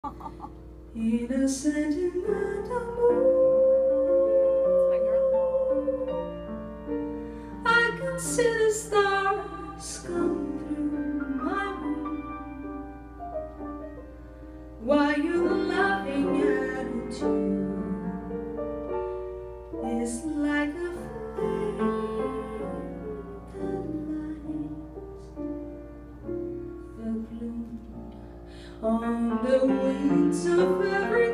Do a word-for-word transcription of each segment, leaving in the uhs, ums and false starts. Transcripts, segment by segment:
In a sentimental mood, my girl. I can see the stars come through my room, while your loving attitude is like a flame that lights the gloom on the wings of every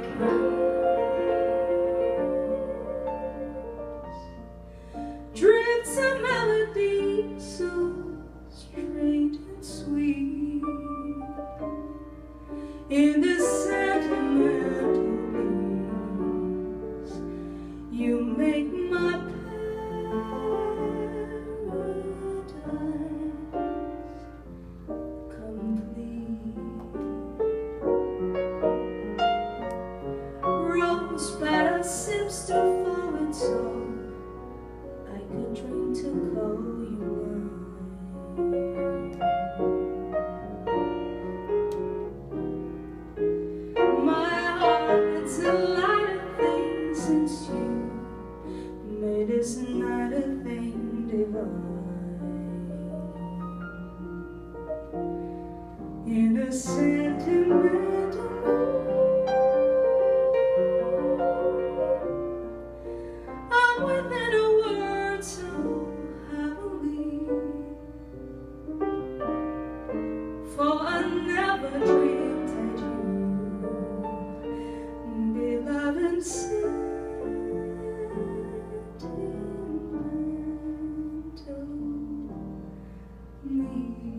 kiss. Drifts a melody so straight and sweet in the sentimental breeze. You make my paradise complete. Rose petal seems to fall and so I could dream to call you mine. My heart's a lighter thing since you made this night a thing divine. In a sentimental mood, I'm within a word so heavily, for I never dreamed that you, beloved, sentimental me.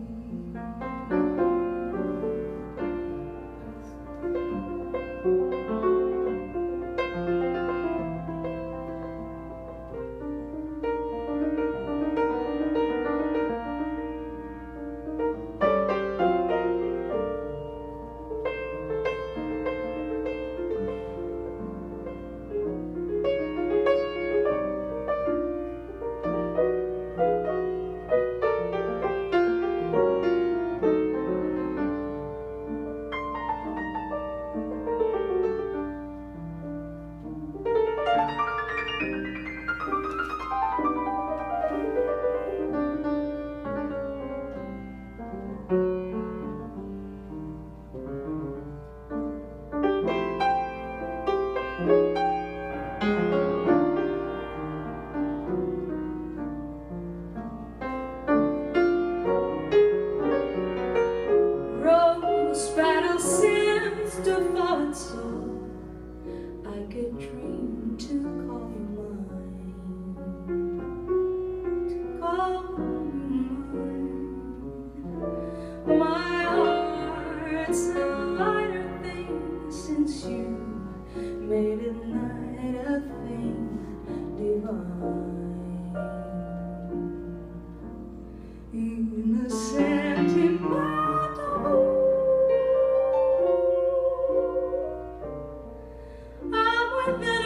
Rose petal seems to fall and so I could dream to call you mine, to call you mine. My heart's a lighter thing since you made a night a thing divine. In a sentimental mood, I'm within